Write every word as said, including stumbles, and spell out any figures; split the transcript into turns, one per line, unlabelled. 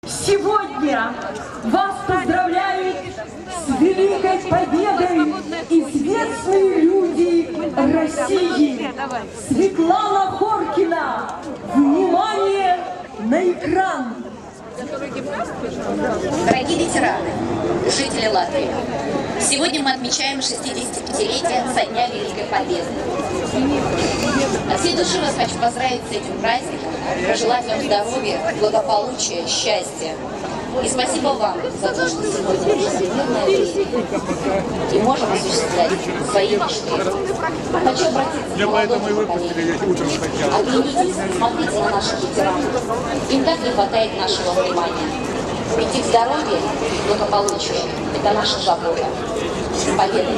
Сегодня вас поздравляют с великой победой известные люди России. Светлана Хоркина. Внимание на экран!
Дорогие ветераны, жители Латвии, сегодня мы отмечаем шестидесятипятилетие со дня Великой Победы. От всей души вас хочу поздравить с этим праздником, пожелать вам здоровья, благополучия, счастья. И спасибо вам за то, что сегодня мы живем в мирное время и можем осуществлять свои мечты. Хочу обратиться к молодому поколению. Оглянитесь, смотрите на наших ветеранов. Им так не хватает нашего внимания. Ведь их здоровье, благополучие – это наша забота. С победой!